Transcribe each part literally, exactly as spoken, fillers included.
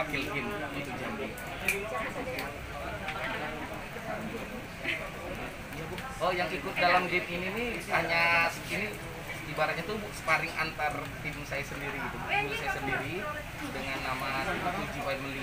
wakil game untuk Jambi. Oh, yang ikut dalam game ini nih hanya ini ibaratnya tuh sparring antar tim saya sendiri gitu, tim saya sendiri dengan nama tujuh family,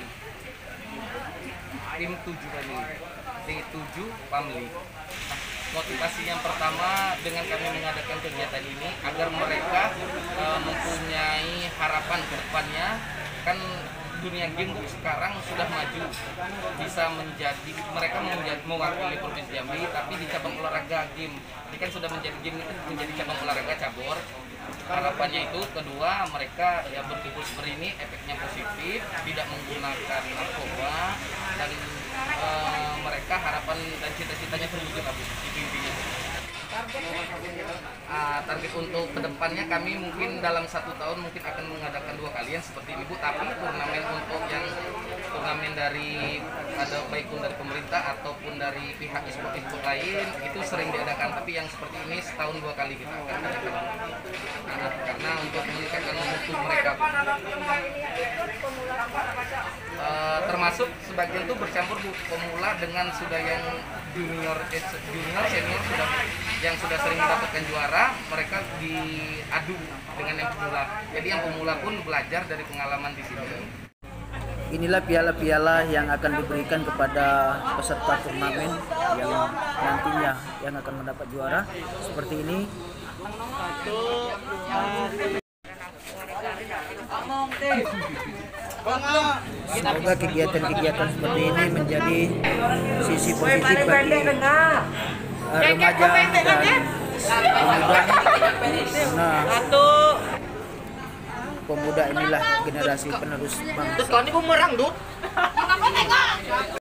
tim tujuh family, T tujuh family. Nah, motivasi yang pertama dengan kami mengadakan kegiatan ini agar mereka e, mempunyai harapan ke depannya. Kan dunia game sekarang sudah maju, bisa menjadi mereka menjadi mewakili provinsi Jambi, tapi di cabang olahraga game ini kan sudah menjadi game itu menjadi cabang olahraga cabur. Harapannya itu kedua, mereka ya berkumpul seperti ini efeknya positif, tidak menggunakan narkoba, dan e, mereka harapan dan cita-citanya terwujud abu itu intinya. Uh, target untuk kedepannya kami mungkin dalam satu tahun mungkin akan mengadakan dua kalian seperti ini Bu, tapi turnamen untuk yang turnamen dari ada baik pun dari pemerintah ataupun dari pihak e-sport lain itu sering diadakan, tapi yang seperti ini setahun dua kali kita akan adakan. Nah, karena untuk meningkatkan mutu mereka uh, termasuk sebagian itu bercampur Bu, pemula dengan sudah yang junior, eh, junior senior sudah yang sudah sering mendapatkan juara, mereka diadu dengan yang pemula. Jadi yang pemula pun belajar dari pengalaman di sini. Inilah piala-piala yang akan diberikan kepada peserta turnamen yang nantinya yang akan mendapat juara seperti ini. Semoga kegiatan-kegiatan seperti ini menjadi sisi positif bagi remaja dan pemuda, karena pemuda inilah generasi penerus bangsa.